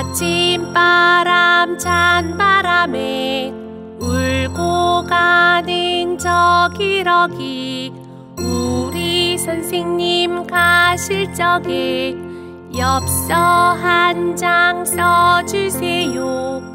아침바람 찬바람에 울고 가는 저 기러기 우리 선생님 가실 적에 엽서 한 장 써주세요.